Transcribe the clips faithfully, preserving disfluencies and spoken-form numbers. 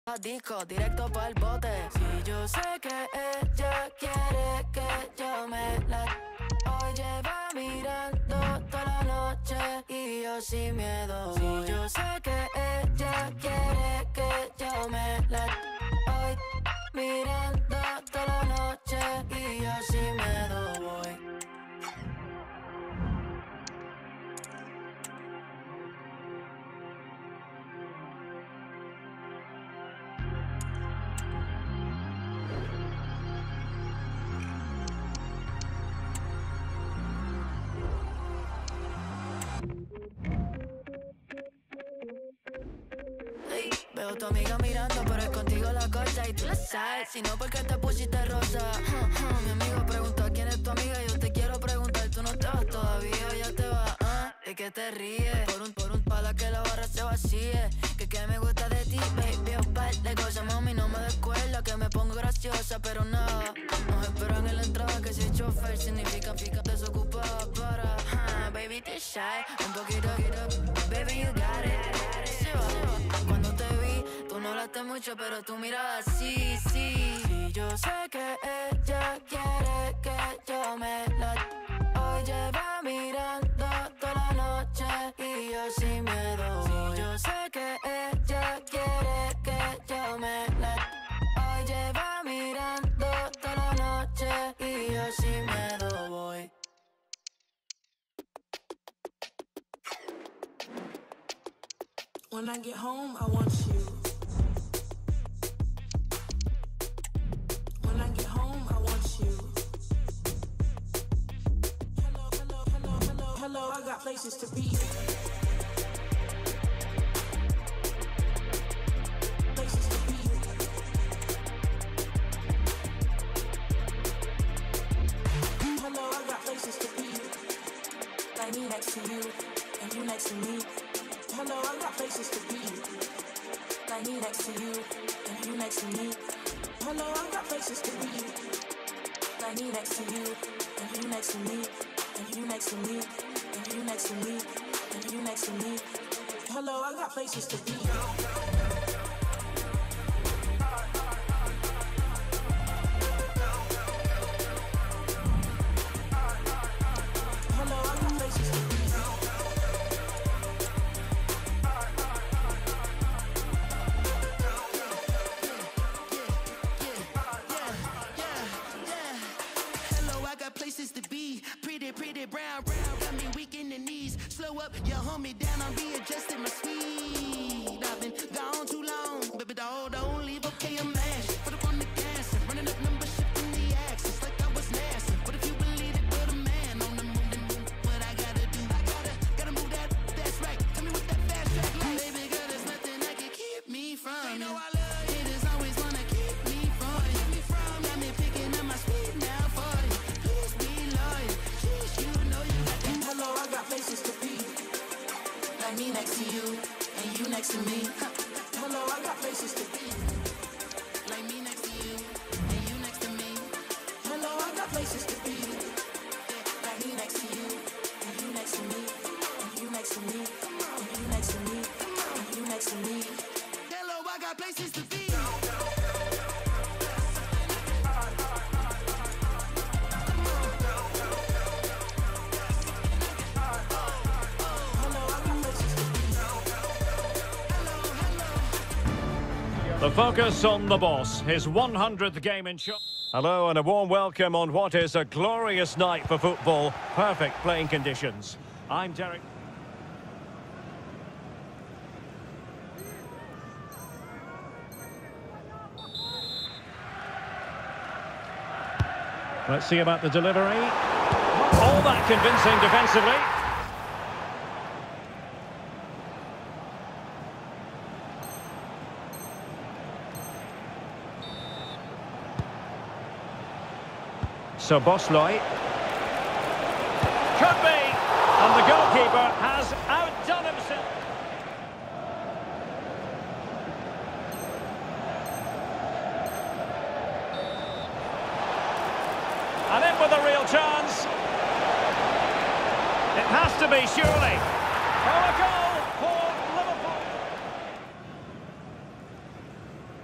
Disco, directo pa'l bote. Si yo sé que ella quiere que yo me la... Hoy lleva mirando toda la noche y yo sin miedo. Si yo sé que ella quiere que yo me la... Hoy mirando toda la noche y yo sin miedo voy. Veo a tu amiga mirando, pero es contigo la cosa y tú la sabes, si no porque te pusiste rosa. uh, uh, Mi amigo pregunta quién es tu amiga, yo te quiero preguntar, tú no te vas todavía, ya te vas, uh, ¿de qué te ríes? Por un, por un pala que la barra se vacíe, que que me gusta de ti, baby, un par de cosas, mami, no me descuela, que me pongo graciosa, pero nada, nos esperan en la entrada, que si es chofer significa fica desocupada para, uh, baby, te shy, un poquito, baby, you got it, se va, cuando te vi, tú no hablaste mucho, pero tu mirada sí, sí. Si yo sé que ella quiere que yo me la... Hoy lleva mirando toda la noche y yo sin miedo. Si yo sé que ella quiere que yo me la... Hoy lleva mirando toda la noche y yo sin miedo voy. When I get home, I want you. When I get home, I want you. Hello, hello, hello, hello, hello, I got places to be. Places to be. Hello, I got places to be. Like me next to you, and you next to me. Hello, I got places to be. Like me next to you, and you next to me. Hello, I got places to be. Like me next to you, and you next to me, and you next to me, and you next to me, and you next to me. Hello, I got places to be. Pretty brown, brown, got me weak in the knees. Slow up, you hold me down, I'm readjusting my speed. I've been gone too long, baby doll, don't leave, okay, I'm mashed. Put up on the gas, running up numbers, shifting the axis like I was NASA. But if you believe it, put a man on the moon, then move what I gotta do. I gotta, gotta move that, that's right. Tell me what that fast track like. Baby girl, there's nothing that can keep me from you. Know I love you. Haters always wanna keep me from you. Got me picking up my speed now for you. Please be loyal. Hello, I got places to be. Like me next to you, and you next to me. Hello, I got places to be. Like me next to you, and you next to me. Hello, I got places to be. Like me next to you, and you next to me, and you next to me, and you next to me, and you next to me. Hello, I got places to be. The focus on the boss, his one hundredth game in shot. Hello and a warm welcome on what is a glorious night for football. Perfect playing conditions. I'm Derek. Let's see about the delivery. All that convincing defensively. So Bosloy. Could be. And the goalkeeper has outdone himself. And in with a real chance. It has to be, surely. Oh, a goal for Liverpool.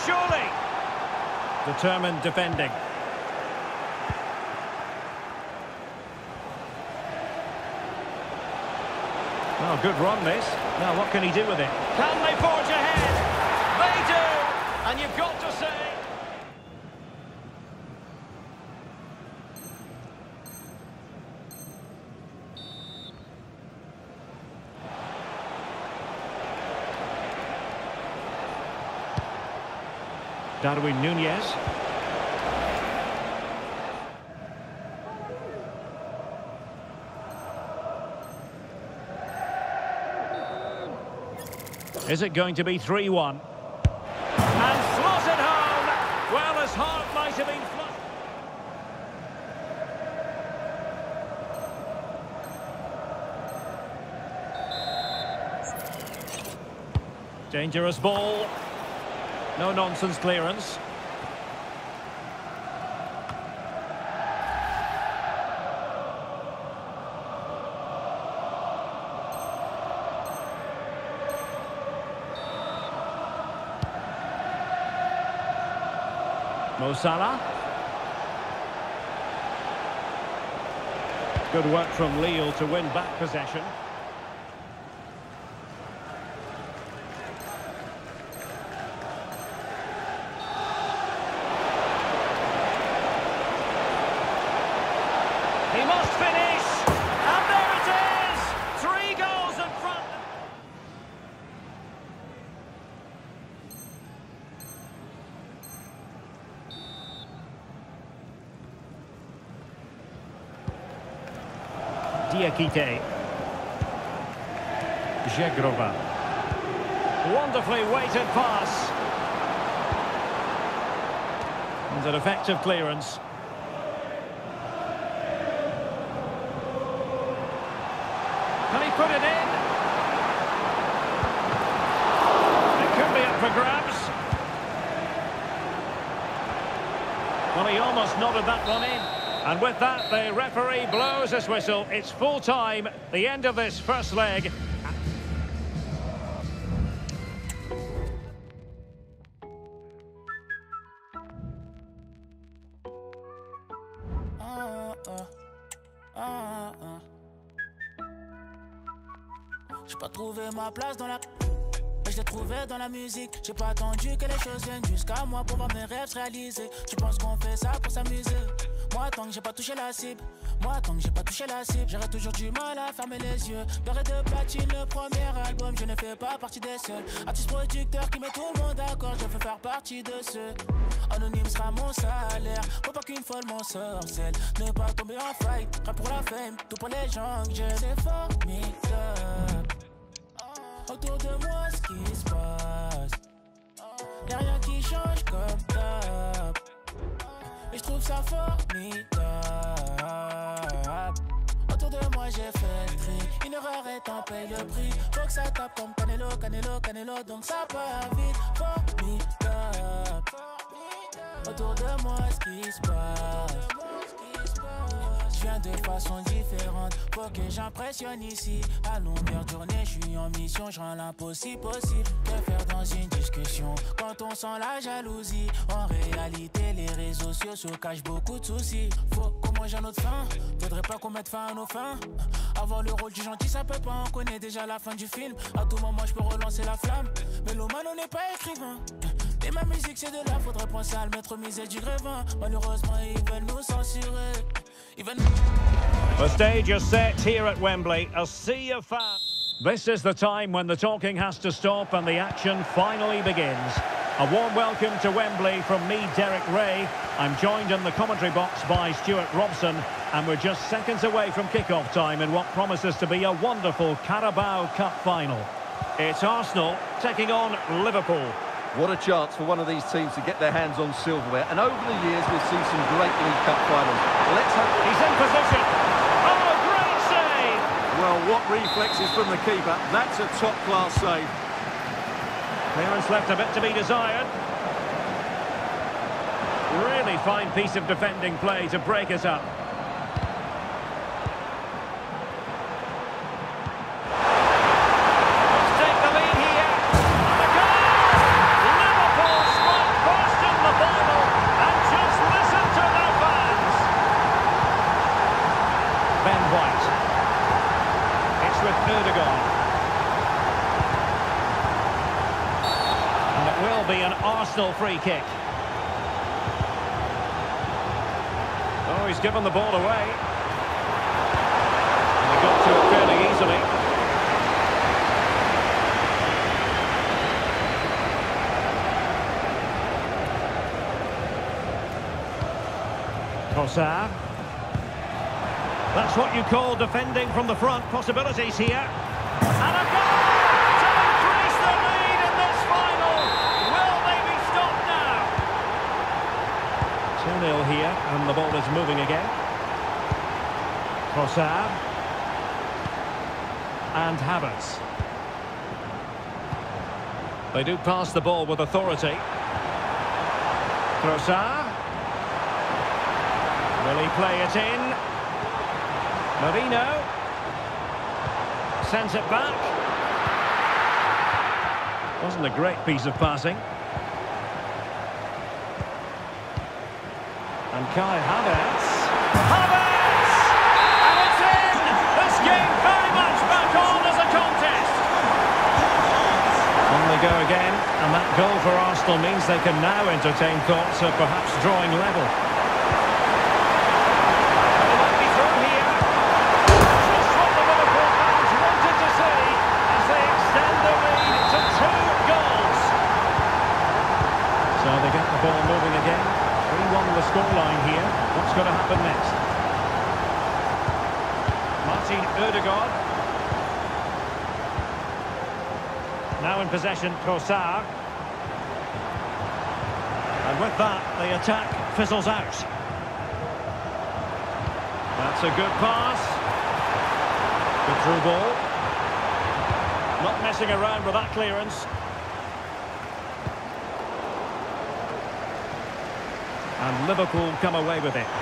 surely. Determined defending. Oh, good run this. Now what can he do with it? Can they forge ahead? They do! And you've got to say... Darwin Núñez. Is it going to be three one? And slotted home! Well, his heart might have been flushed. Dangerous ball. No nonsense clearance. Mo Salah. Good work from Lille to win back possession. He must finish! And there it is! Three goals in front. Diakite. Žegrova. Wonderfully weighted pass. And an effective clearance. Can he put it in? It could be up for grabs. Well, he almost nodded that one in. And with that, the referee blows his whistle. It's full time, the end of this first leg. J'ai pas trouvé ma place dans la... Mais je l'ai trouvé dans la musique. J'ai pas attendu que les choses viennent jusqu'à moi pour voir mes rêves se réaliser. Tu penses qu'on fait ça pour s'amuser? Moi tant que j'ai pas touché la cible, moi tant que j'ai pas touché la cible, j'aurais toujours du mal à fermer les yeux. Beurre de platine, le premier album, je ne fais pas partie des seuls. Artiste producteur qui met tout le monde d'accord, je veux faire partie de ceux. Anonyme sera mon salaire, faut pas qu'une folle m'en sorcelle. Ne pas tomber en fight, rap pour la fame, tout pour les gens que j'aime. C'est formidable. Autour de moi ce qui se passe, y'a rien qui change comme d'hab. Et je trouve ça formidable. Autour de moi j'ai fait le tri, une erreur et t'en paye le prix. Faut que ça tape comme Canelo, Canelo, Canelo, donc ça part vite. Formidable. Autour de moi ce qui se passe, je viens de façon différente, faut que j'impressionne ici. À longueur de journée, je suis en mission, je rends l'impossible possible. Que faire dans une discussion quand on sent la jalousie? En réalité, les réseaux sociaux cachent beaucoup de soucis. Faut qu'on mange à notre faim, faudrait pas qu'on mette fin à nos fins. Avoir le rôle du gentil, ça peut pas, on connaît déjà la fin du film. À tout moment, je peux relancer la flamme. Mais l'homme, on n'est pas écrivain. Et ma musique c'est de là, faudrait penser à le mettre misé du grévin. Malheureusement ils veulent nous censurer. Ils veulent... The stage is set here at Wembley, a sea of fans. This is the time when the talking has to stop and the action finally begins. A warm welcome to Wembley from me, Derek Ray. I'm joined in the commentary box by Stuart Robson, and we're just seconds away from kick-off time in what promises to be a wonderful Carabao Cup final. It's Arsenal taking on Liverpool. What a chance for one of these teams to get their hands on silverware. And over the years, we've seen some great League Cup finals. Let's hope... He's in position. Oh, great save! Well, what reflexes from the keeper. That's a top-class save. Clearance left a bit to be desired. Really fine piece of defending play to break it up. will be an Arsenal free kick. Oh, he's given the ball away. And he got to it fairly easily. Trossard. That's what you call defending from the front. Possibilities here. And a goal to increase the lead in this final. Will they be stopped now? two nil here, and the ball is moving again. Trossard. And Havertz. They do pass the ball with authority. Trossard. Will he play it in? Marino. Sends it back. Wasn't a great piece of passing. And Kai Havertz. Havertz! And it's in! This game very much back on as a contest. On they go again, and that goal for Arsenal means they can now entertain thoughts of perhaps drawing level. So they get the ball moving again. three one the scoreline here. What's going to happen next? Martin Ødegaard. Now in possession, Trossard. And with that, the attack fizzles out. That's a good pass. Good through ball. Not messing around with that clearance. And Liverpool come away with it.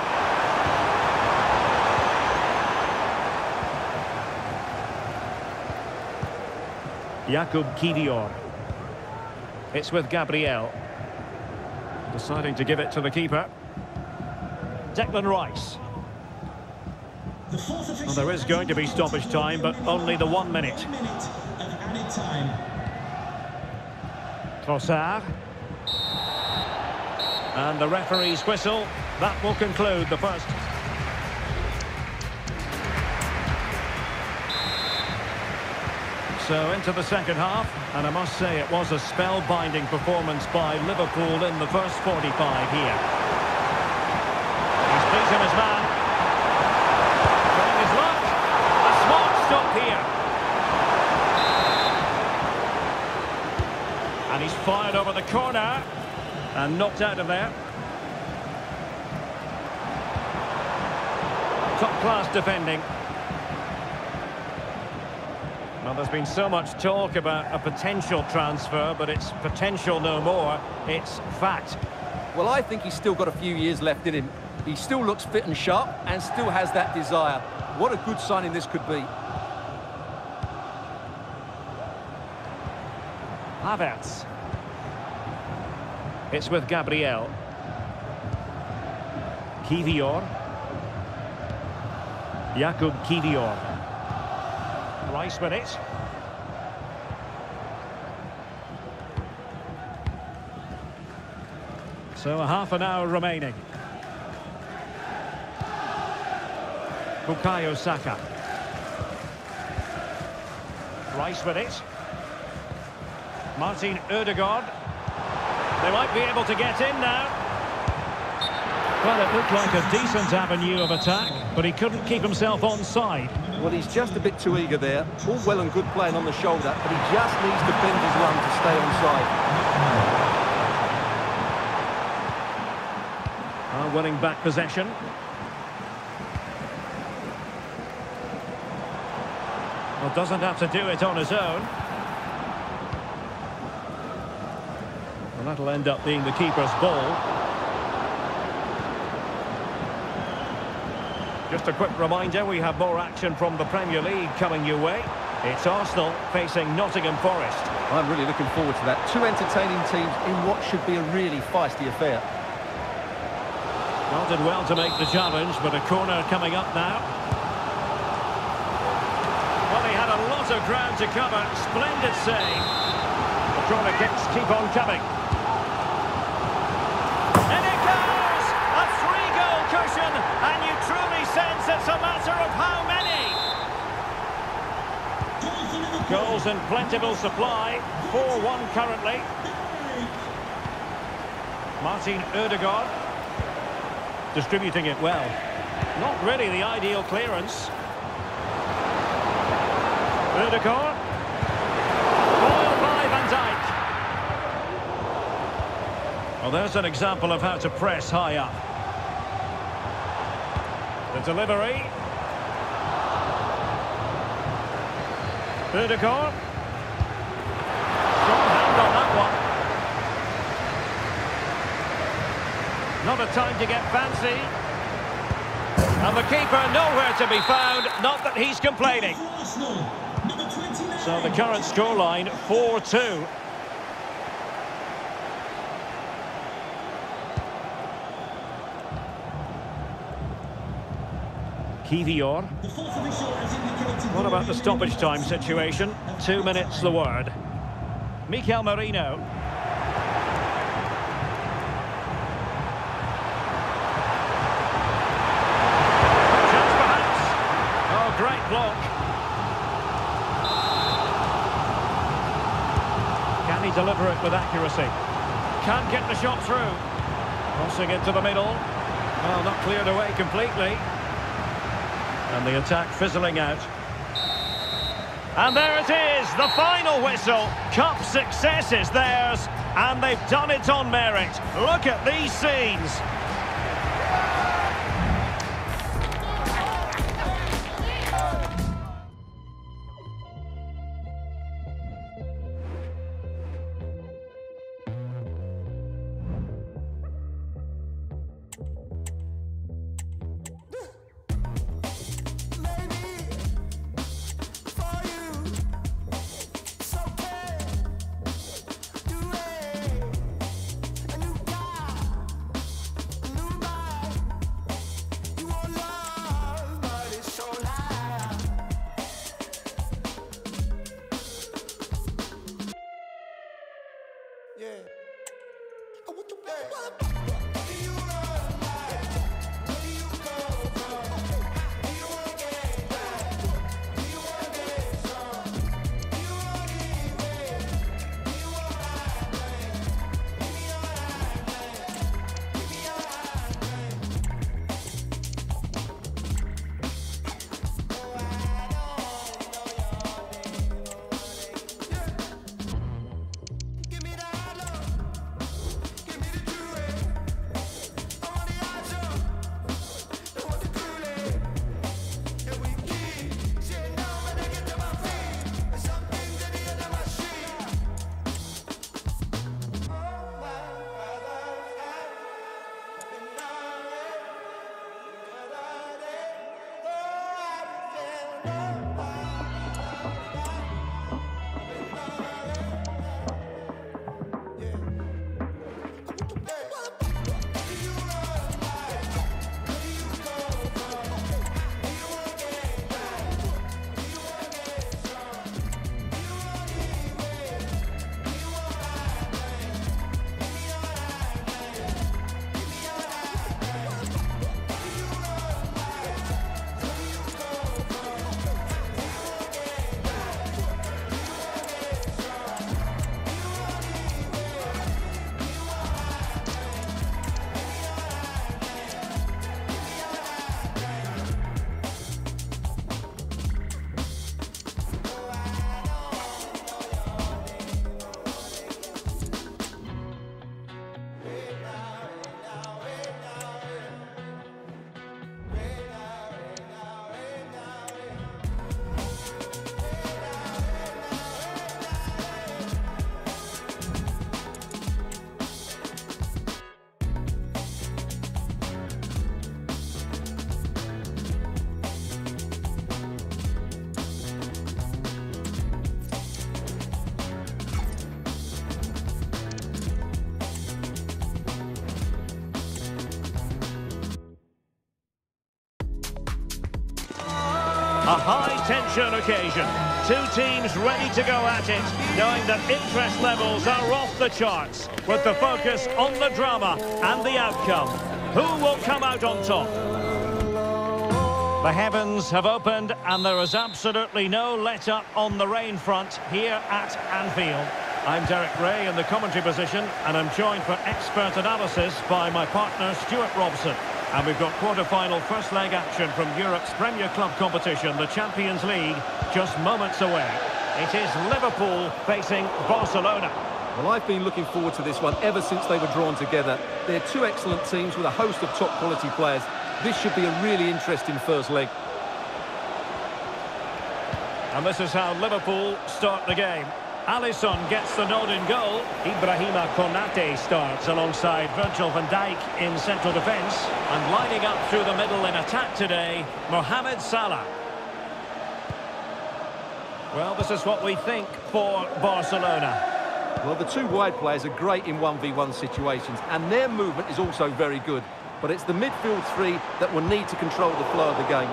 Jakub Kivior. It's with Gabriel. Deciding to give it to the keeper. Declan Rice. Well, there is going to be stoppage time, but only the one minute. Trossard. And the referee's whistle. That will conclude the first. So into the second half, and I must say it was a spellbinding performance by Liverpool in the first forty-five here. He's beaten his man. Trying his luck. A smart stop here. And he's fired over the corner. And knocked out of there. Top-class defending. Well, there's been so much talk about a potential transfer, but it's potential no more. It's fact. Well, I think he's still got a few years left in him. He still looks fit and sharp and still has that desire. What a good signing this could be. Havertz. It's with Gabriel. Kivior. Jakub Kivior. Rice with it. So a half an hour remaining. Bukayo Saka. Rice with it. Martin Ødegaard. They might be able to get in now. Well, it looked like a decent avenue of attack, but he couldn't keep himself onside. Well, he's just a bit too eager there. All well and good playing on the shoulder, but he just needs to bend his lung to stay onside. Well, winning back possession. Well, doesn't have to do it on his own. And that'll end up being the keeper's ball. Just a quick reminder, we have more action from the Premier League coming your way. It's Arsenal facing Nottingham Forest. I'm really looking forward to that. Two entertaining teams in what should be a really feisty affair. Well, did well to make the challenge, but a corner coming up now. Well, he had a lot of ground to cover. Splendid save. The corner kicks keep on coming. Goals in plentiful supply, four one currently. Martin Ødegaard distributing it well. Not really the ideal clearance. Ødegaard. Foiled by Van Dijk. Well, there's an example of how to press high up. The delivery. Ødegaard. Strong hand on that one. Not a time to get fancy. And the keeper nowhere to be found. Not that he's complaining. So the current scoreline, four two. Kivior. What about the stoppage time situation? Two minutes the word. Mikel Merino. Chance perhaps. Oh, great block. Can he deliver it with accuracy? Can't get the shot through. Crossing into the middle. Well, not cleared away completely. And the attack fizzling out. And there it is, the final whistle. Cup success is theirs, and they've done it on merit. Look at these scenes. A high-tension occasion. Two teams ready to go at it, knowing that interest levels are off the charts, with the focus on the drama and the outcome. Who will come out on top? The heavens have opened and there is absolutely no let-up on the rain front here at Anfield. I'm Derek Ray in the commentary position and I'm joined for expert analysis by my partner Stuart Robson. And we've got quarter-final first leg action from Europe's Premier Club competition, the Champions League, just moments away. It is Liverpool facing Barcelona. Well, I've been looking forward to this one ever since they were drawn together. They're two excellent teams with a host of top-quality players. This should be a really interesting first leg. And this is how Liverpool start the game. Alisson gets the nod in goal. Ibrahima Konate starts alongside Virgil van Dijk in central defence. And lining up through the middle in attack today, Mohamed Salah. Well, this is what we think for Barcelona. Well, the two wide players are great in one v one situations, and their movement is also very good. But it's the midfield three that will need to control the flow of the game.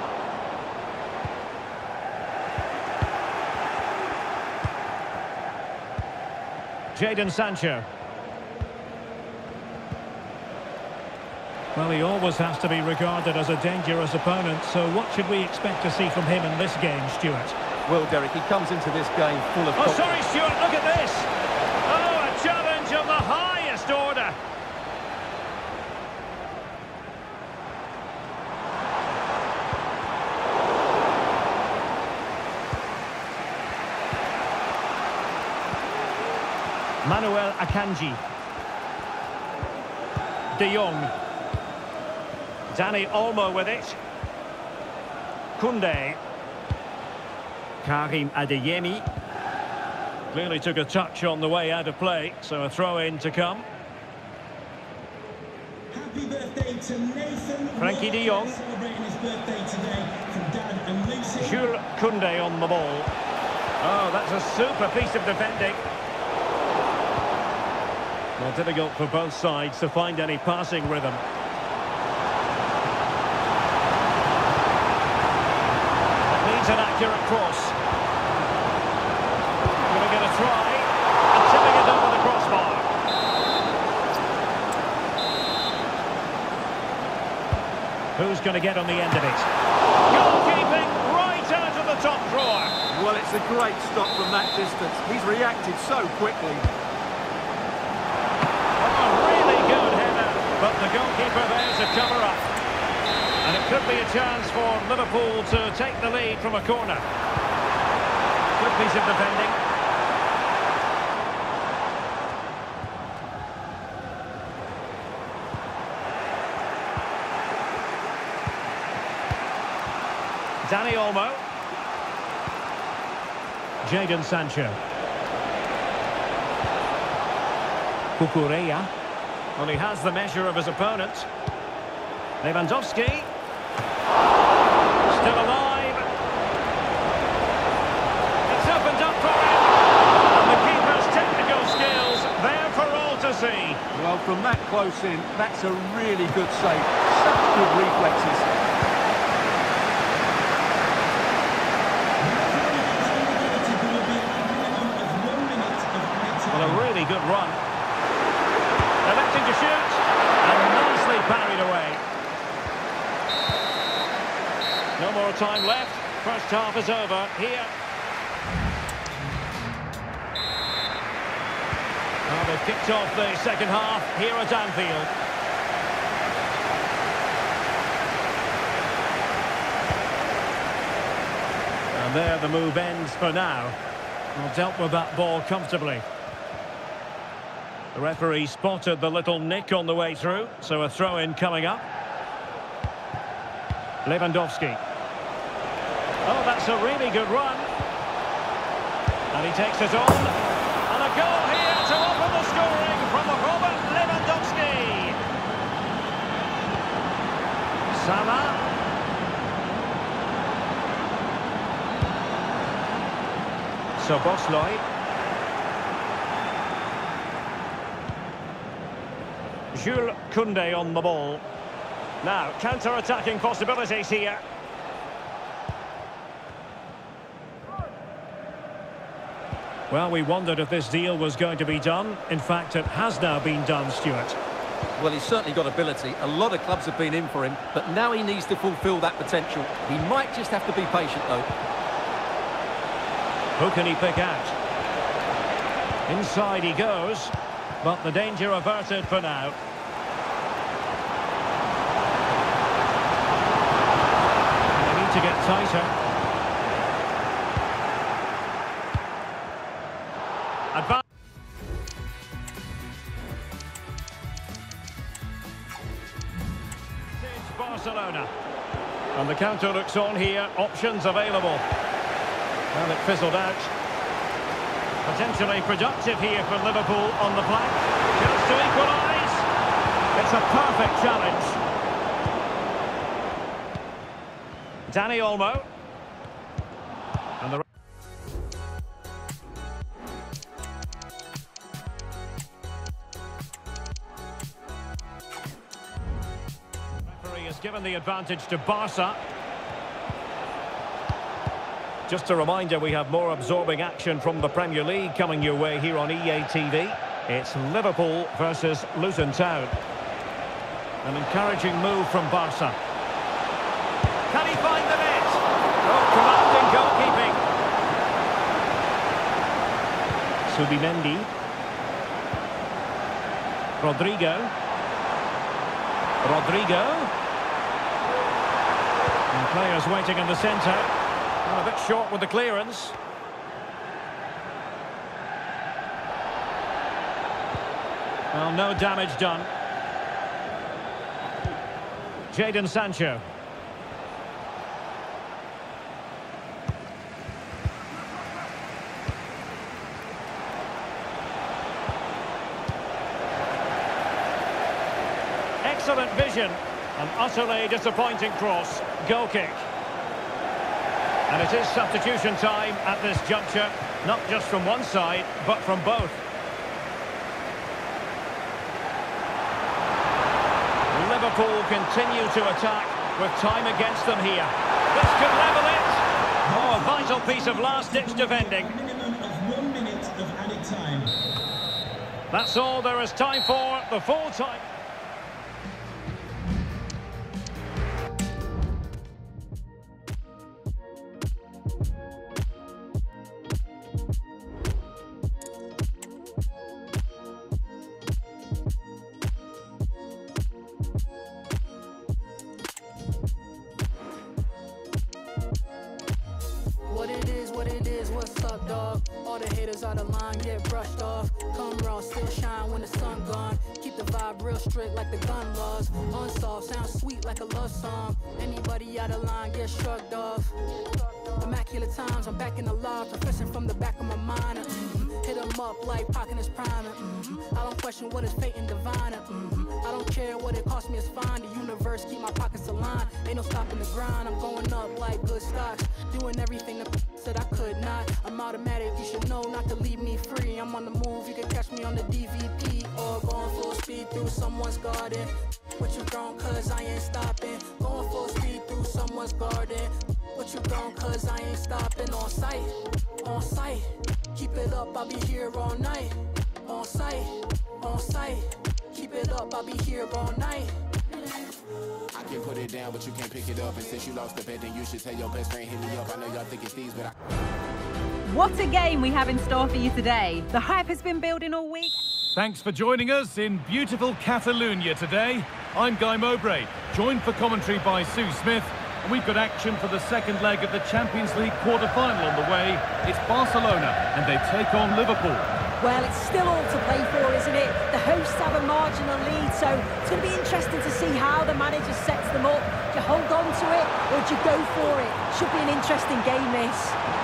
Jadon Sancho. Well, he always has to be regarded as a dangerous opponent, so what should we expect to see from him in this game, Stuart? Well, Derek, he comes into this game full of... Oh, sorry, Stuart, look at this! Oh, a challenge of the highest order! Manuel Akanji. De Jong. Dani Olmo with it. Koundé. Karim Adeyemi. Clearly took a touch on the way out of play, so a throw-in to come. Happy birthday to Nathan. Frankie de Jong. Celebrating his birthday today from Dad and Lucy. Jules Koundé on the ball. Oh, that's a super piece of defending. Well, difficult for both sides to find any passing rhythm. It needs an accurate cross. Going to get a try, and tipping it over the crossbar. Who's going to get on the end of it? Goalkeeping right out of the top drawer. Well, it's a great stop from that distance. He's reacted so quickly. But the goalkeeper there to cover up. And it could be a chance for Liverpool to take the lead from a corner. Good piece of defending. Dani Olmo. Jadon Sancho. Cucurella. Well, he has the measure of his opponent. Lewandowski. Still alive. It's opened up for him. And the keeper's technical skills there for all to see. Well, from that close in, that's a really good save. Such good reflexes. Well, a really good run. Electing to shoot, and nicely parried away. No more time left. First half is over here. Well, they've kicked off the second half here at Anfield. And there the move ends for now. Well, dealt with that ball comfortably. The referee spotted the little nick on the way through, so a throw-in coming up. Lewandowski. Oh, that's a really good run. And he takes it on. And a goal here to open the scoring from Robert Lewandowski. Salah. Szoboszlai. Jules Koundé on the ball. Now, counter-attacking possibilities here. Well, we wondered if this deal was going to be done. In fact, it has now been done, Stuart. Well, he's certainly got ability. A lot of clubs have been in for him, but now he needs to fulfil that potential. He might just have to be patient, though. Who can he pick out? Inside he goes, but the danger averted for now. They need to get tighter. Advance. It's Barcelona. And the counter looks on here. Options available. Well, it fizzled out. Potentially productive here for Liverpool on the flank. Chance to equalise. It's a perfect challenge. Dani Olmo. And the referee has given the advantage to Barca. Just a reminder, we have more absorbing action from the Premier League coming your way here on E A T V. It's Liverpool versus Luton Town. An encouraging move from Barca. Can he find the net? Oh, commanding goalkeeping. Subimendi. Rodrigo. Rodrigo. And players waiting in the centre. A bit short with the clearance. Well, no damage done. Jadon Sancho. Excellent vision. An utterly disappointing cross. Goal kick. And it is substitution time at this juncture, not just from one side, but from both. Liverpool continue to attack with time against them here. This could level it. Oh, a vital piece of last-ditch defending. Minimum of one minute of added time. That's all there is time for. The full time. What it is, what it is, what's up, dog? All the haters out of line get brushed off. Come raw, still shine when the sun gone. Keep the vibe real strict like the gun laws. Unsolved, sounds sweet like a love song. Anybody out of line get shrugged off. Immaculate times, I'm back in the law, professing from the back of my mind. Mm-hmm. Hit him up like Pac in his prime. Mm-hmm. I don't question what is fate and divine. Mm-hmm. I don't care what it cost me, it's fine. The universe keep my pockets aligned. Ain't no stopping the grind, I'm going up like good stocks. Doing everything that said I could not. I'm automatic, you should know not to leave me free. I'm on the move, you can catch me on the D V D. Or going full speed through someone's garden. What you grown, cause I ain't stopping. Going full speed through someone's garden. What you grown, cause I ain't stopping. On sight, on sight. Keep it up, I'll be here all night. On sight, on sight. Keep it up, I'll be here all night. I can put it down, but you can't pick it up. And since you lost the bet, then you should tell your best friend hit me up. I know y'all think it's these, but I... What a game we have in store for you today. The hype has been building all week. Thanks for joining us in beautiful Catalonia today. I'm Guy Mowbray, joined for commentary by Sue Smith. And we've got action for the second leg of the Champions League quarter-final on the way. It's Barcelona, and they take on Liverpool. Well, it's still all to play for, isn't it? The hosts have a marginal lead, so it's going to be interesting to see how the manager sets them up. Do you hold on to it, or do you go for it? Should be an interesting game, this.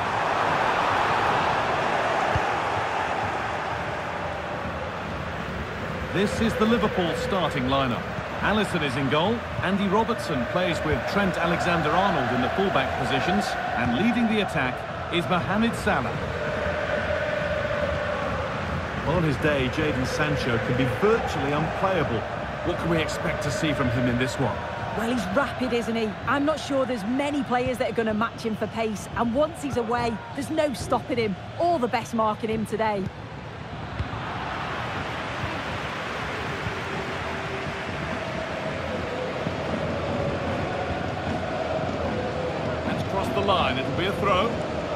This is the Liverpool starting lineup. Alisson is in goal. Andy Robertson plays with Trent Alexander-Arnold in the fullback positions. And leading the attack is Mohamed Salah. On his day, Jadon Sancho can be virtually unplayable. What can we expect to see from him in this one? Well, he's rapid, isn't he? I'm not sure there's many players that are going to match him for pace. And once he's away, there's no stopping him. All the best marking him today. across the line. It'll be a throw.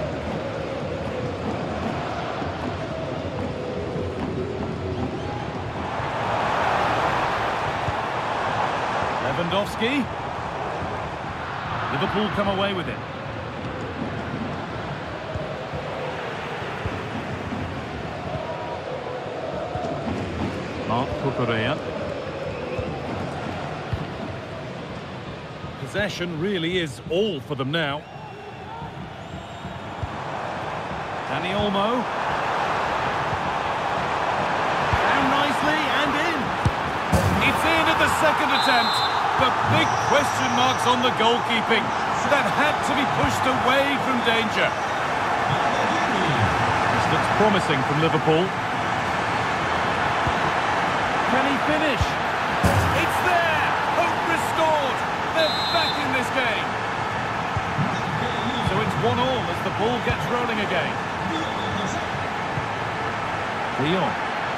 Lewandowski. Liverpool come away with it. Marc Cucurella. Possession really is all for them now. Dani Olmo. Down nicely and in. It's in at the second attempt, but big question marks on the goalkeeping. That had to be pushed away from danger. This looks promising from Liverpool. Can he finish? It's there! Hope restored! They're back in this game. So it's one all as the ball gets rolling again. De Jong.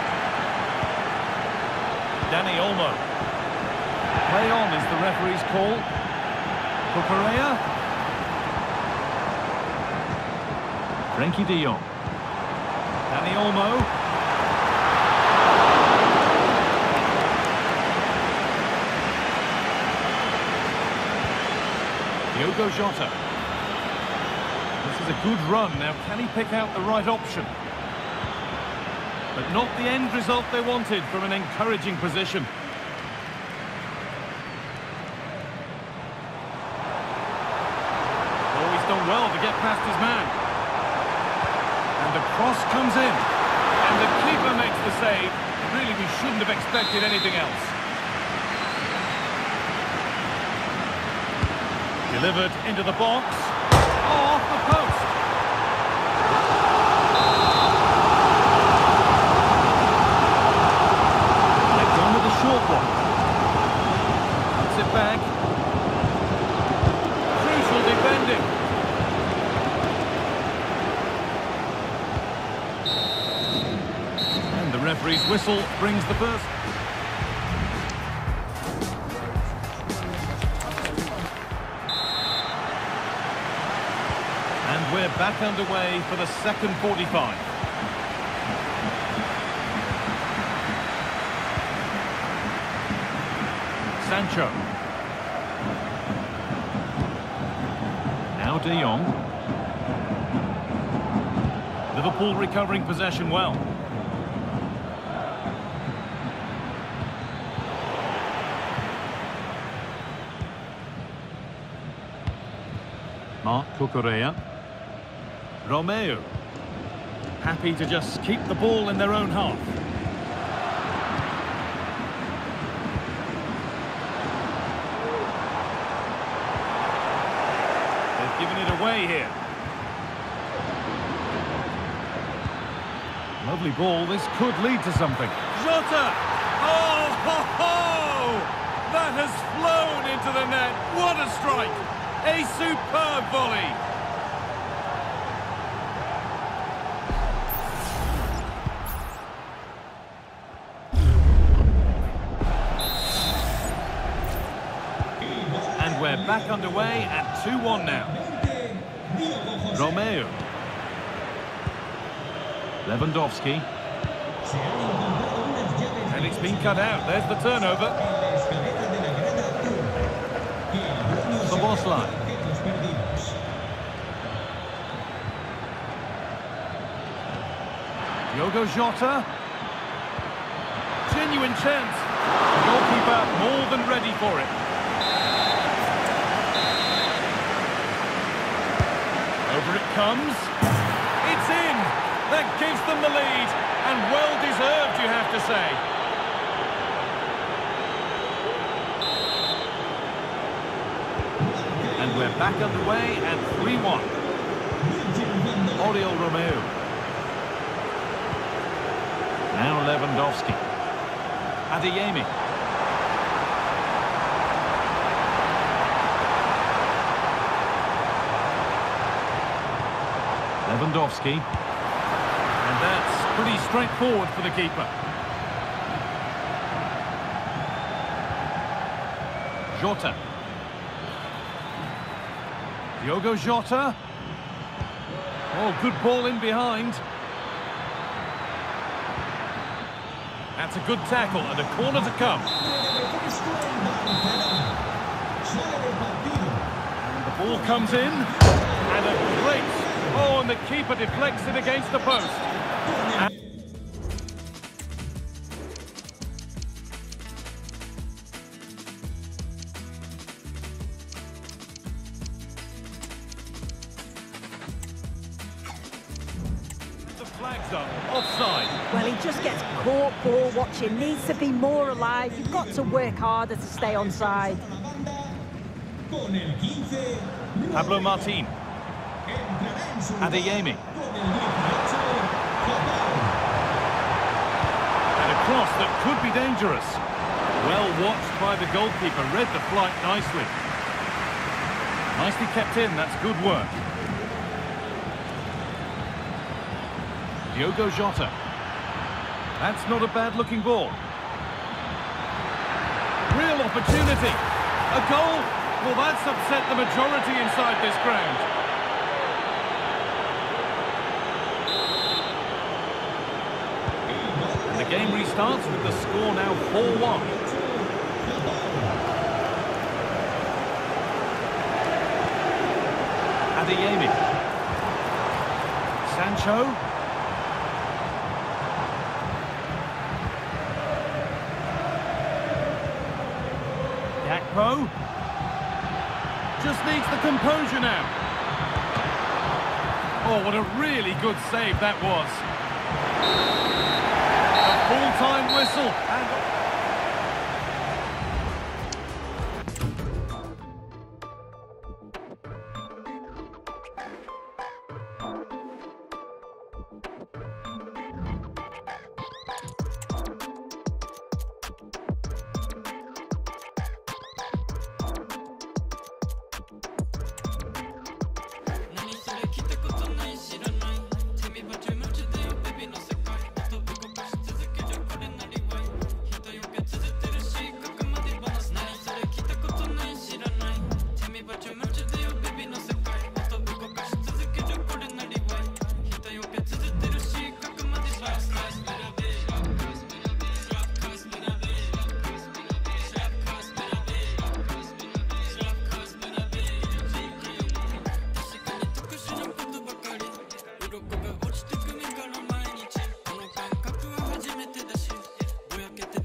Dani Olmo. Play on is the referee's call. Cucurella. Frenkie de Jong. Dani Olmo. Diogo Jota. This is a good run. Now, can he pick out the right option? But not the end result they wanted from an encouraging position. Oh, he's done well to get past his man. And the cross comes in. And the keeper makes the save. Really, we shouldn't have expected anything else. Delivered into the box. Oh, off the post. They've gone with a short one. Puts it back. Crucial defending. And the referee's whistle brings the first. We're back underway for the second forty-five. Sancho. Now De Jong. Liverpool recovering possession well. Marc Cucurella. Romeo, happy to just keep the ball in their own half. They've given it away here. Lovely ball, this could lead to something. Jota! Oh, ho, ho! That has flown into the net. What a strike! A superb volley! We're back underway at two one now. Romeo. Lewandowski. And it's been cut out. There's the turnover. Szoboszlai. Diogo Jota. Genuine chance. The goalkeeper more than ready for it. Over it comes. It's in. That gives them the lead. And well deserved, you have to say. And we're back underway at three one. Oriol Romeo. Now Lewandowski. Adeyemi. Lewandowski. And that's pretty straightforward for the keeper. Jota. Diogo Jota. Oh, good ball in behind. That's a good tackle and a corner to come. And the ball comes in. And a great... Oh, and the keeper deflects it against the post. And flags up, offside. Well, he just gets caught ball watching, needs to be more alive. You've got to work harder to stay onside. Pablo Martin. Adeyemi. And a cross that could be dangerous. Well watched by the goalkeeper, read the flight nicely. Nicely kept in, that's good work. Diogo Jota. That's not a bad-looking ball. Real opportunity. A goal. Well, that's upset the majority inside this ground. And the game restarts with the score now four one. Adeyemi. Sancho. Gakpo. Just needs the composure now. Oh, what a really good save that was. A full-time whistle. And